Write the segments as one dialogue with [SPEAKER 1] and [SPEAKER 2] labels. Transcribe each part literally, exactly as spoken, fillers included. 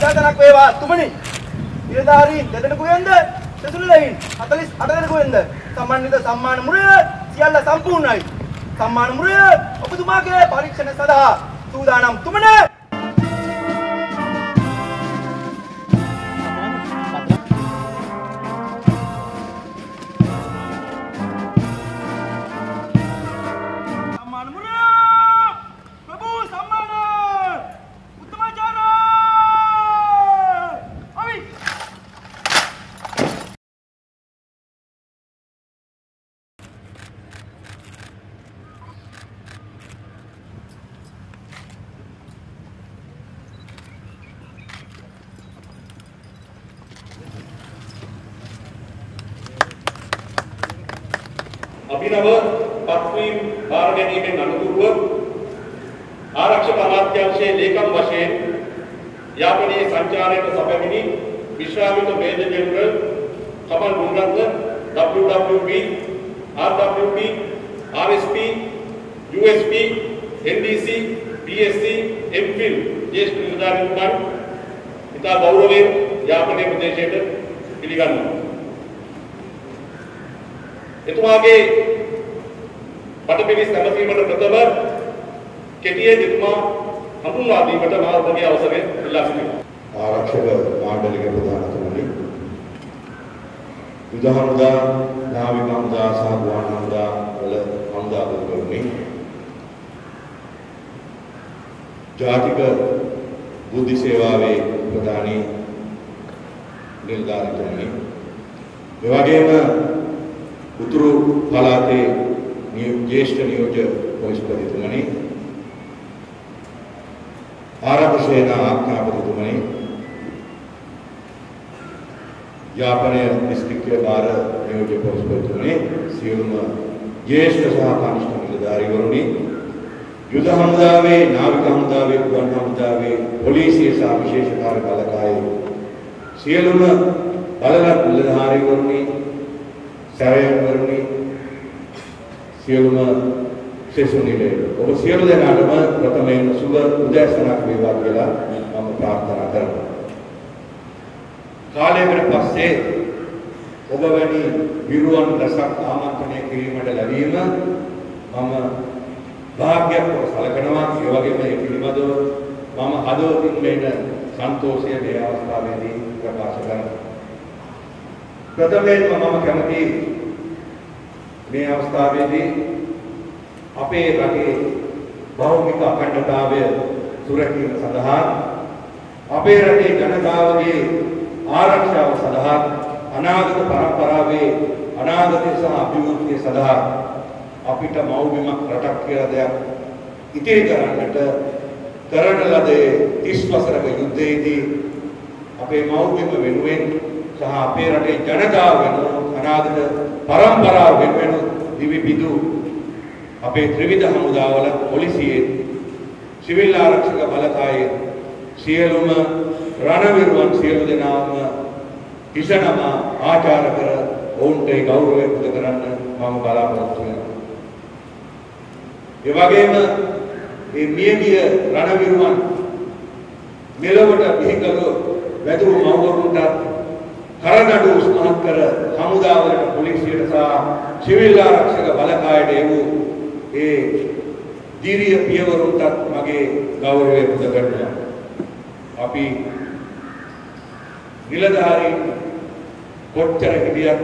[SPEAKER 1] ජයග්‍රහණයක් වේවා තුමනි. නිලධාරීන් දෙදෙනෙකුගෙන්ද සෙසුරුලයින් හතළිස් අට දෙනෙකුගෙන්ද සම්මානිත සම්මාන මුරය සියල්ල සම්පූර්ණයි. සම්මාන මුරය ඔබතුමාගේ පරීක්ෂණ සඳහා සූදානම් තුමනි.
[SPEAKER 2] අභිනව පත්වීම් බාර ගැනීමෙන් අනුතුරුව ආරක්ෂක අමාත්‍යාංශයේ ලේකම් වශයෙන් යාපනයේ සංචාරයට සැපැමිණි විශ්‍රාමික major general Kamal Munaratne W W P R W P R S P U S P N D C B S c M Phil ජ්‍යෙෂ්ඨ නිලධාරීන් ඉතා ගෞරවයෙන් යාපනයේ ප්‍රදේශයට පිළිගන්නවා. එතුමාගේ පටපිලිස් නැමැතීමට ප්‍රථම කෙටියේ එතුමා හඳුන්වා දීමට මා ඔබගේ අවසරය ඉල්ලා සිටිනවා.
[SPEAKER 3] ආරක්ෂක මණ්ඩලයේ ප්‍රධානතුමනි, යුද හමුදා, නාවික හමුදා සහ ගුවන් හමුදා වල හමුදාපතිවරුනි, ජාතික බුද්ධි සේවාවේ ප්‍රධානී නිලධාරීතුමනි, ඒ වගේම උතුරු පළාතේ ජ්‍යෙෂ්ඨ නියෝජ්‍ය පොලිස්පතිතුමනි, ආරක්ෂක සේනා ආඥාපතිතුමනි, යාපනය දිස්ත්‍රික්කයේ බාර නියෝජ්‍ය පොලිස්පතිතුමනි, සියලුම ජ්‍යෙෂ්ඨ සහ කනිෂ්ඨ නිලධාරීවරුනි, යුද හමුදාවේ, නාවික හමුදාවේ, ගුවන් හමුදාවේ, පොලිසිය සහ විශේෂ කාර්ය බළකායේ සියලුම බලවත් නිලධාරීවරුනි, සැරයන්වරුනි, සියලුම සෙසුනිලේ ඔබ සියලු දෙනාටම ප්‍රථමයෙන් සුබ උදෑසනක් වේවා කියලා මම ප්‍රාර්ථනා කරනවා. කාලයකට පස්සේ ඔබ වැනි විරුවන් රසක් ආමන්ත්‍රණය කිරීමට ලැබීම මම භාග්‍යයක් සලකනවා. ඒ වගේම මේ පිළිබඳව මම හදවතින් මෙන්න සන්තෝෂය මේ අවස්ථාවේදී ප්‍රකාශ කරනවා. ප්‍රථමයෙන්ම මම කැමති මේ අවස්ථාවේදී අපේ රටේ භෞතික අඛණ්ඩතාවය සුරැකීම සඳහා අපේ රටේ ජනතාවගේ ආරක්ෂාව සඳහා අනාගත පරම්පරාවේ අනාගතය සහ අභිවෘද්ධිය සඳහා අපිට මව්බිමක් රටක් කියලා දෙයක් ඉතිරි කරන්නට කරන ලද තිස් වසරක යුද්ධයේදී අපේ මව්බිම වෙනුවෙන් සහ අපේ රටේ ජනතාව වෙනුවෙන් අනාගත පරම්පරාව වෙනුවෙන් දිවි පිදු අපේ ත්‍රිවිධ හමුදාවල පොලිසියේ සිවිල් ආරක්ෂක බලකායේ සියලුම රණවිරුවන් සියලු දෙනාම කිසනම ආචාර කර ඔවුන්ට ගෞරවය පුද කරන්න මම බලාපොරොත්තු වෙනවා. ඒ වගේම මේ මියගිය රණවිරුවන් මෙලොවට බිහිකළු වැදුරු මව්වරුන්ට කරනඩු උස්මහත් කර හමුදාවලට පොලිසියට සහ සිවිල් ආරක්ෂක බලකායට එවූ ඒ දීර්ය පියවරුන්ටත් මගේ ගෞරවය පුද කරනවා. අපි නිලධාරීන් කොච්චර හිටියත්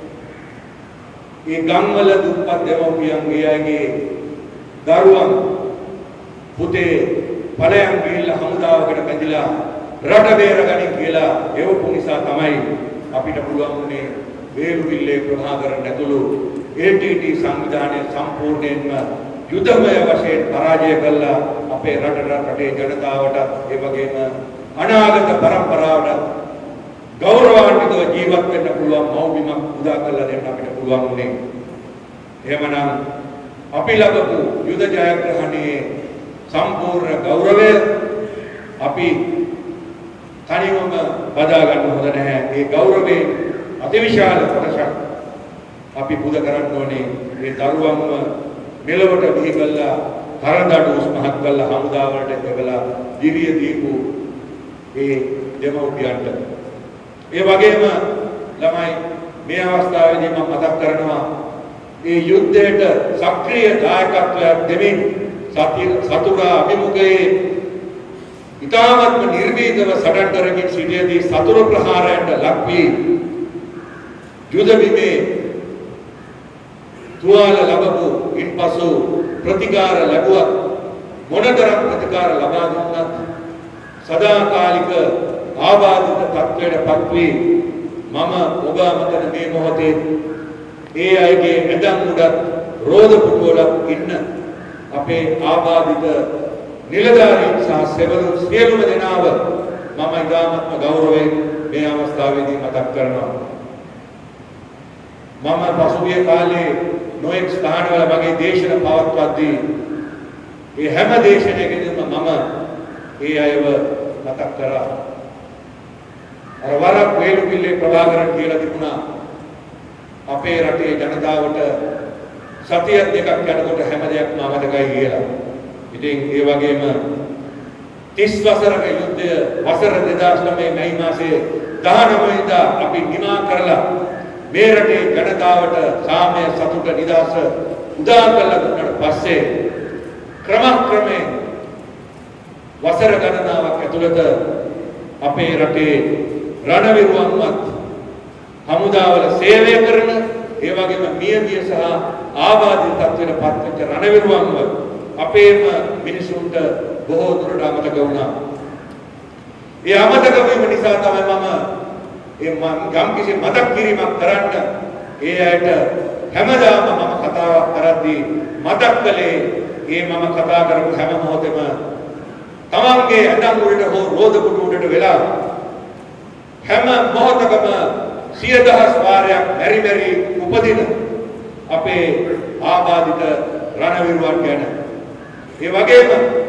[SPEAKER 3] ඒ ගම්වල දුප්පත් දෙමව්පියන්ගේ අයගේ දරුවන් පුතේ ඵලයන් ගිහිල්ලා හමුදාවකට බැඳිලා රට බේරගනින් කියලා එවපු නිසා තමයි අපිට පුළුවන් වුණේ වේලුවිල්ලේ ප්‍රභාකරන් ඇතුළු A T T සංවිධානය සම්පූර්ණයෙන්ම යුද්ධමය වශයෙන් පරාජය කළා. අපේ රටට රටේ ජනතාවට ඒ වගේම අනාගත පරම්පරාවට ගෞරවාන්විතව ජීවත් වෙන්න පුළුවන් මව්බිමක් උදා කරලා දෙන්න අපිට පුළුවන් වුණේ. එහෙමනම් අපි ලබපු යුද ජයග්‍රහණයේ සම්පූර්ණ ගෞරවය අපි තනිවම බදා ගන්න හොඳ නැහැ. ඒ ගෞරවයේ අතිවිශාල කොටසක් අපි පුද කරන්න ඕනේ. මේ දරුවන්ව මෙලොවට බිහි කළා, කරදඬු උස්මහත් කළා, හමුදාවලට එවලා දිවිය දීපු ඒ දෙමව්පියන්ට. ඒ වගේම ළමයි මේ අවස්ථාවේදී මම මතක් කරනවා මේ යුද්ධයට සක්‍රීය දායකත්වයක් දෙමින් සතුරා අභිමුඛයේ ඉතාමත්ම නිර්භීතව සටන් කරමින් සිටියදී සතුරු ප්‍රහාරයට ලක් වී යුද බිමේ තුවාල ලැබපු ඉන්පසු ප්‍රතිකාර ලැබුවත් මොනතරම් ප්‍රතිකාර ලබා දුන්නත් සදාකාලික ආබාධිත තත්ත්වයට පත් වී මම ඔබ අමතන මේ මොහොතේ ඒ අයගේ ඇඳන් උඩත් රෝද පුටුවලක් ඉන්න අපේ ආබාධිත නිලධාරීන් සහ සෙවරු සියලුම දෙනාව මම ඉතාමත්ම ගෞරවයෙන් මේ අවස්ථාවේදී මතක් කරනවා. මම පසුගිය කාලේ නොඑක් ස්ථානවල මගේ දේශන පවත්වද්දී ඒ හැම දේශනයකදීම මම ඒ අයව මතක් කරා. අර වරක් වේලුපිල්ලේ ප්‍රභාකරන් කියලා තිබුණා අපේ රටේ ජනතාවට සතිය දෙකක් යනකොට හැම දෙයක්ම අමතකයි කියලා. ඉතින් ඒ වගේම තිස් වසරක යුද්ධය වසර දෙදාස් නවය මැයි මාසයේ දහනව වෙනිදා අපි නිමා කරලා මේ රටේ ජනතාවට සාමය සතුට නිදහස උදා කළ දුන්නාට පස්සේ ක්‍රමක්‍රමයෙන් වසර ගණනාවක් ඇතුළත අපේ රටේ රණවිරුවන්වත් හමුදාවල සේවය කරන ඒ වගේම මියගිය සහ ආබාධිත තත්ත්වයට පත්වෙච්ච රණවිරුවන්ව අපේම මිනිසුන්ට බොහෝ දුරට අමතක වුණා. ඒ අමතක වීම නිසා තමයි මම ඒ යම් කිසි මතක් කිරීමක් කරන්න ඒ අයට හැමදාම මම කතාවක් කරද්දී මතක් කළේ ඒ මම කතා කරපු හැම මොහොතෙම තමන්ගේ ඇඳන් උඩට හෝ රෝද පුටු උඩට වෙලා හැම මොහොතකම සිය දහස් වාරයක් මෙරි මෙරි උපදින අපේ ආබාධිත රණවිරුවන් ගැන ඒ වගේම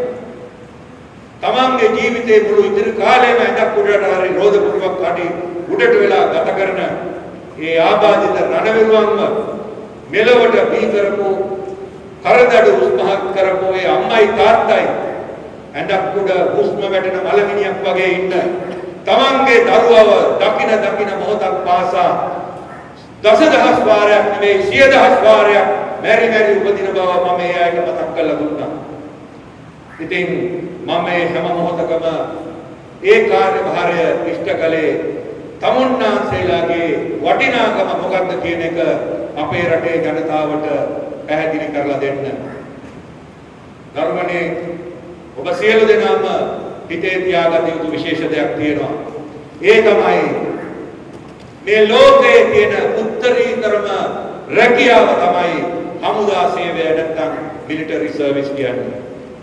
[SPEAKER 3] තමන්ගේ ජීවිතේ මුළු ඉදිරි කාලයම ඇඳක් උඩට හරි රෝද පුටුවක් අඩි උඩට වෙලා ගත කරන ඒ ආබාධිත රණවිරුවන්ව මෙලොවට බී කරපු කරදඩු උස්මහත් කරපු ඒ අම්මයි තාත්තයි ඇඳක් උඩ හුස්ම වැටෙන මලමිනියක් වගේ ඉන්න තමන්ගේ දරුවව දකින දකින මොහොතක් පාසා දසදහස් වාරයක් නෙවෙයි සිය දහස් වාරයක් මෙරි මෙරි උපදින බව මම ඒ අයට මතක් කරලා දුන්නා. ඉතින් මම මේ හැම මොහොතකම ඒ කාර්යභාරය ඉෂ්ට කළේ තමුන්නාන්සේලාගේ වටිනාකම මොකක්ද කියන එක අපේ රටේ ජනතාවට පැහැදිලි කරලා දෙන්න. ධර්මනේ ඔබ සියලු දෙනාම හිතේ තියාගත යුතු විශේෂ දෙයක් තියෙනවා. ඒ තමයි මේ ලෝකයේ තියෙන උත්තරීතරම රැකියාව තමයි හමුදා සේවය නැත්නම් මිලිටරි සර්විස් කියන්නේ.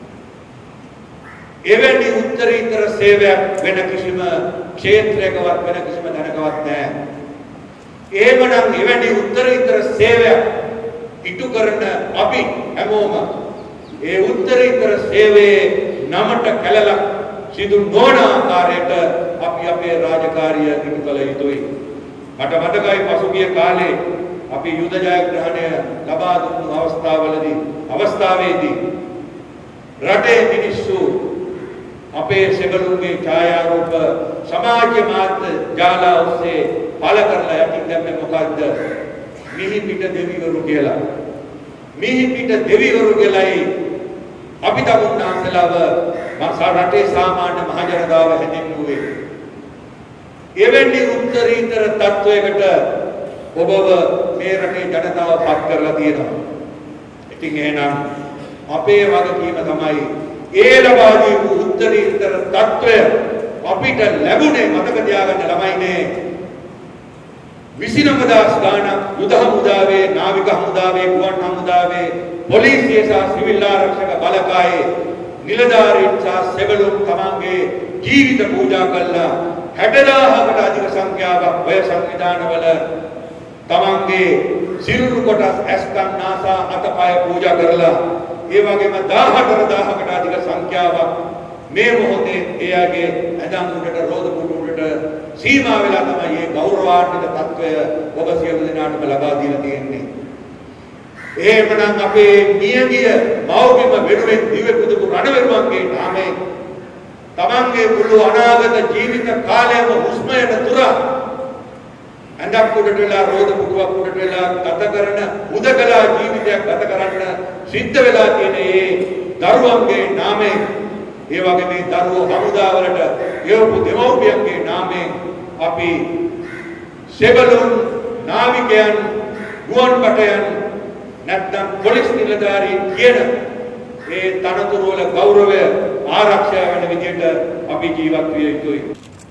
[SPEAKER 3] එවැනි උත්තරීතර සේවයක් වෙන කිසිම ක්ෂේත්‍රයකවත් වෙන කිසිම තැනකවත් නැහැ. එහෙමනම් එවැනි උත්තරීතර සේවයක් ඉටු කරන අපි හැමෝම ඒ උත්තරීතර සේවයේ නමට කැලලක් සිදු නොවන ආකාරයට අපි අපේ රාජකාරිය ඉටු කළ යුතුයි. මට මතකයි පසුගිය කාලේ අපි යුද ජයග්‍රහණය ලබා දුන්නු අවස්ථාවලදී අවස්ථාවේදී රටේ මිනිස්සු අපේ සෙබළුන්ගේ ඡායාරූප සමාජ මාධ්‍ය ජාල ඔස්සේ පළ කරලා යටින් දැම්මේ මොකද්ද? මිහි පිට දෙවිවරු කියලා. මිහි පිට දෙවිවරු කියලායි අපි තමුන්නාන්සලාව රටේ සාමාන්‍ය මහ ජනතාව හැඳින්වුවේ. එවැනි උත්තරීතර තත්වයකට ඔබව මේ රටේ ජනතාව පත් කරලා තියෙනවා. ඉතින් එහෙනම් අපේ වගකීම තමයි ඒ ලබා දීපු උත්තරීතර තත්වය අපිට ලැබුණේ මතක තියාගන්න ළමයිනේ. විසිනම දහස් ගාණක් යුද හමුදාවේ, නාවික හමුදාවේ, ගුවන් හමුදාවේ, පොලිසිය සහ සිවිල් ආරක්ෂක බලකායේ නිලධාරීන් සහ සෙබළුන් තමන්ගේ ජීවිත පූජා කළා. හැට දාහකට අධික සංඛ්‍යාවක් ඔය සංවිධානවල තමන්ගේ සිරුරු කොටස් ඇස්කම් නාසා අතපය පූජා කරලා ඒ වගේම දාහතර දාහකට අධික සංඛ්‍යාවක් මේ මොහොතේ එයාගේ ඇඳන් උඩට රෝද පුටු උඩට සීමා වෙලා තමයි මේ ගෞරවාන්විත තත්වය ඔබ සියලු දෙනාටම ලබා දීලා තියෙන්නේ. එහෙමනම් අපේ මියගිය මව්බිම වෙනුවෙන් දිවෙ පුදපු රණවිරුවන්ගේ නාමයෙන් තමන්ගේ මුළු අනාගත ජීවිත කාලයම හුස්ම යන තුර අඳක් උඩට වෙලා රෝද පුටුවක් උඩට වෙලා ගත කරන උදකලා ජීවිතයක් ගත කරන්න සිද්ධ වෙලා තියෙන ඒ දරුවන්ගේ නාමයෙන් ඒ වගේ මේ දරුවෝ හමුදාවලට ගෙවපු දෙමව්පියන්ගේ නාමයෙන් අපි සෙබළුන් නාවිකයන් ගුවන් බටයන් නැත්නම් පොලිස් නිලධාරීන් කියන ඒ තනතුරු වල ගෞරවය ආරක්ෂා වෙන විදිහට අපි ජීවත් විය යුතුයි.